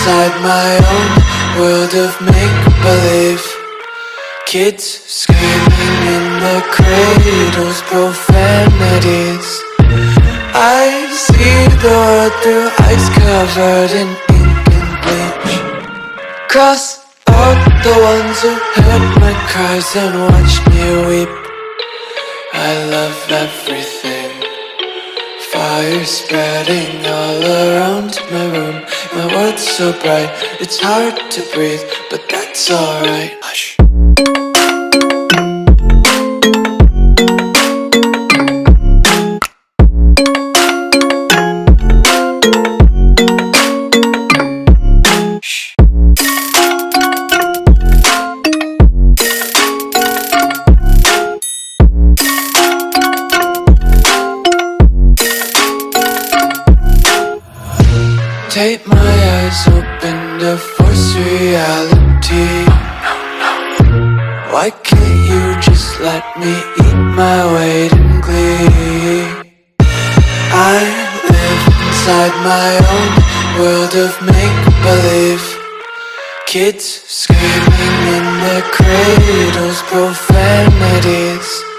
inside my own world of make-believe. Kids screaming in the cradles, profanities. I see the world through eyes covered in ink and bleach. Cross out the ones who heard my cries and watched me weep. I love everything. Fire spreading all around my room. My world's so bright, it's hard to breathe, but that's alright. Hush. Tape my eyes open to force reality. Why can't you just let me eat my weight in glee? I live inside my own world of make-believe. Kids screaming in their cradles, profanities.